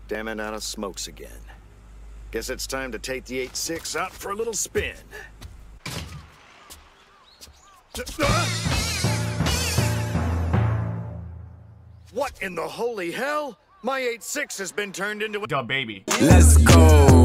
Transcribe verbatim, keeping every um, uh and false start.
Damn it, out of smokes again. Guess it's time to take the eight six out for a little spin. What in the holy hell? My eight six has been turned into a Duh, baby. Let's go.